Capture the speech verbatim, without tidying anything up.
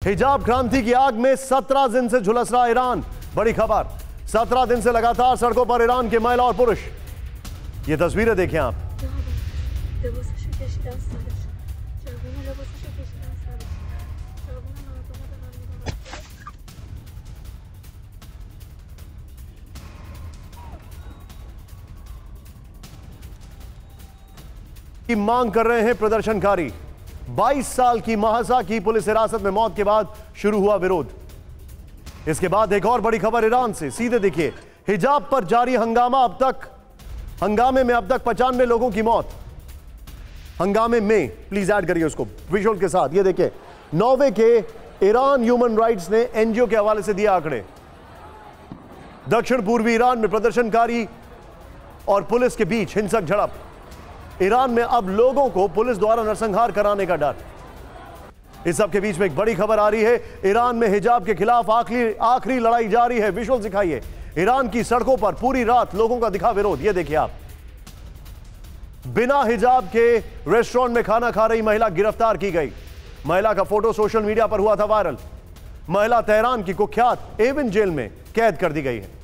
हिजाब क्रांति की आग में सत्रह दिन से झुलस रहा ईरान। बड़ी खबर, सत्रह दिन से लगातार सड़कों पर ईरान के महिला और पुरुष। ये तस्वीरें देखें आप। की मांग कर रहे हैं प्रदर्शनकारी। बाईस साल की महासा की पुलिस हिरासत में मौत के बाद शुरू हुआ विरोध। इसके बाद एक और बड़ी खबर ईरान से, सीधे देखिए। हिजाब पर जारी हंगामा, अब तक हंगामे में अब तक पचानवे लोगों की मौत। हंगामे में, प्लीज ऐड करिए उसको विजुअल के साथ। ये देखिए, नॉर्वे के ईरान ह्यूमन राइट्स ने एनजीओ के हवाले से दिया आंकड़े। दक्षिण पूर्वी ईरान में प्रदर्शनकारी और पुलिस के बीच हिंसक झड़प। ईरान में अब लोगों को पुलिस द्वारा नरसंहार कराने का डर। इस सब के बीच में एक बड़ी खबर आ रही है। ईरान में हिजाब के खिलाफ आखिरी आखिरी लड़ाई जारी है। विजुअल दिखाइए। ईरान की सड़कों पर पूरी रात लोगों का दिखा विरोध। ये देखिए आप, बिना हिजाब के रेस्टोरेंट में खाना खा रही महिला गिरफ्तार की गई। महिला का फोटो सोशल मीडिया पर हुआ था वायरल। महिला तेहरान की कुख्यात एविन जेल में कैद कर दी गई है।